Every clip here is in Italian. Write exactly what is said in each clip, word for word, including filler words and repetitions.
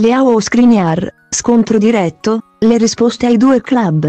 Leao o Skriniar, scontro diretto, le risposte ai due club.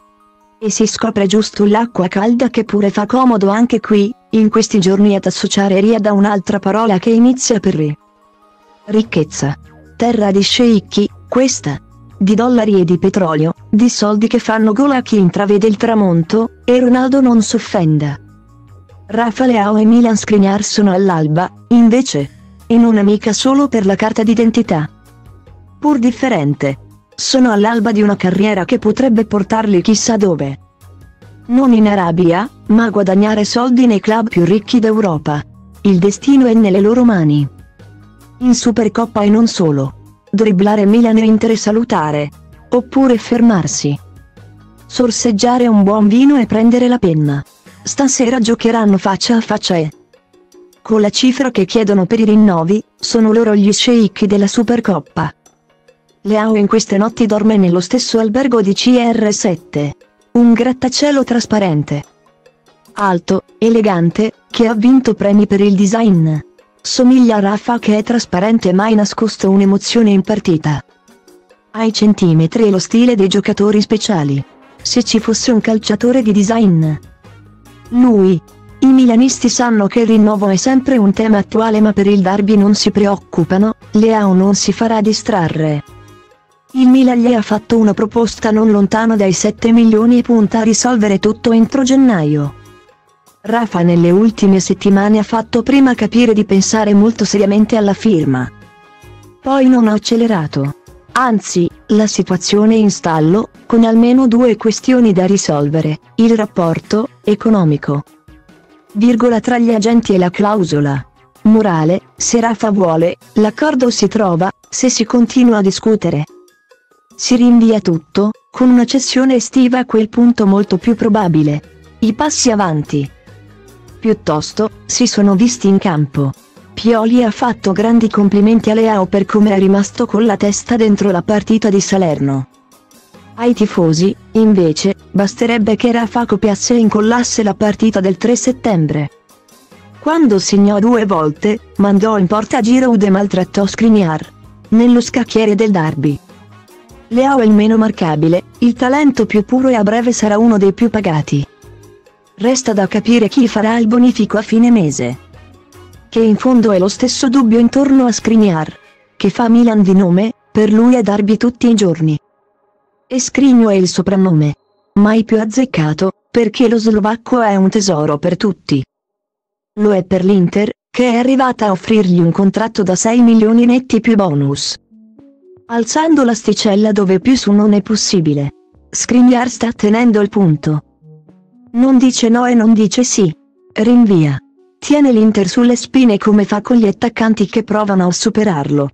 E si scopre giusto l'acqua calda che pure fa comodo anche qui, in questi giorni ad associare Riyadh a un'altra parola che inizia per R. Ricchezza. Terra di sceicchi, questa. Di dollari e di petrolio, di soldi che fanno gola a chi intravede il tramonto, e Ronaldo non s'offenda. Rafa Leao e Milan Skriniar sono all'alba, invece. E non mica solo per la carta d'identità. Pur differente. Sono all'alba di una carriera che potrebbe portarli chissà dove. Non in Arabia, ma a guadagnare soldi nei club più ricchi d'Europa. Il destino è nelle loro mani. In Supercoppa e non solo. Dribblare Milan e Inter e salutare. Oppure fermarsi. Sorseggiare un buon vino e prendere la penna. Stasera giocheranno faccia a faccia e... con la cifra che chiedono per i rinnovi, sono loro gli sceicchi della Supercoppa. Leao in queste notti dorme nello stesso albergo di C R sette. Un grattacielo trasparente. Alto, elegante, che ha vinto premi per il design. Somiglia a Rafa che è trasparente e mai nascosto un'emozione in partita. Ha i centimetri e lo stile dei giocatori speciali. Se ci fosse un calciatore di design. Lui. I milanisti sanno che il rinnovo è sempre un tema attuale, ma per il derby non si preoccupano, Leao non si farà distrarre. Il Milan gli ha fatto una proposta non lontano dai sette milioni e punta a risolvere tutto entro gennaio. Rafa nelle ultime settimane ha fatto prima capire di pensare molto seriamente alla firma. Poi non ha accelerato. Anzi, la situazione è in stallo, con almeno due questioni da risolvere: il rapporto economico, virgola tra gli agenti e la clausola morale, se Rafa vuole, l'accordo si trova, se si continua a discutere. Si rinvia tutto, con una cessione estiva a quel punto molto più probabile. I passi avanti. Piuttosto, si sono visti in campo. Pioli ha fatto grandi complimenti a Leao per come è rimasto con la testa dentro la partita di Salerno. Ai tifosi, invece, basterebbe che Rafa copiasse e incollasse la partita del tre settembre. Quando segnò due volte, mandò in porta Giroud e maltrattò Skriniar. Nello scacchiere del derby. Leao è il meno marcabile, il talento più puro e a breve sarà uno dei più pagati. Resta da capire chi farà il bonifico a fine mese. Che in fondo è lo stesso dubbio intorno a Skriniar. Che fa Milan di nome, per lui è derby tutti i giorni. E Skriniar è il soprannome. Mai più azzeccato, perché lo slovacco è un tesoro per tutti. Lo è per l'Inter, che è arrivata a offrirgli un contratto da sei milioni netti più bonus. Alzando l'asticella dove più su non è possibile. Skriniar sta tenendo il punto. Non dice no e non dice sì. Rinvia. Tiene l'Inter sulle spine come fa con gli attaccanti che provano a superarlo.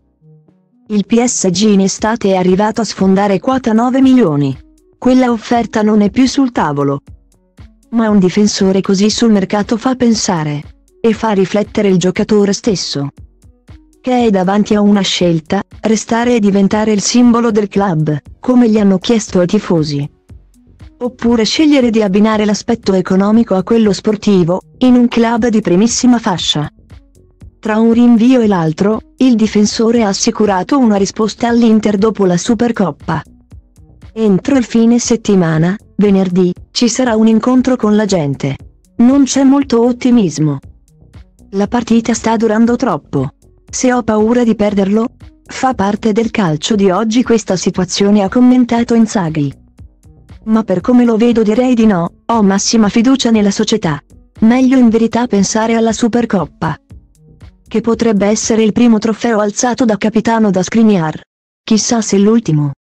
Il P S G in estate è arrivato a sfondare quota nove milioni. Quella offerta non è più sul tavolo. Ma un difensore così sul mercato fa pensare. E fa riflettere il giocatore stesso. Che è davanti a una scelta: restare e diventare il simbolo del club, come gli hanno chiesto i tifosi. Oppure scegliere di abbinare l'aspetto economico a quello sportivo, in un club di primissima fascia. Tra un rinvio e l'altro, il difensore ha assicurato una risposta all'Inter dopo la Supercoppa. Entro il fine settimana, venerdì, ci sarà un incontro con la gente. Non c'è molto ottimismo. La partita sta durando troppo. Se ho paura di perderlo? Fa parte del calcio di oggi questa situazione, ha commentato Inzaghi. Ma per come lo vedo direi di no, ho massima fiducia nella società. Meglio in verità pensare alla Supercoppa. Che potrebbe essere il primo trofeo alzato da capitano da Skriniar. Chissà se l'ultimo.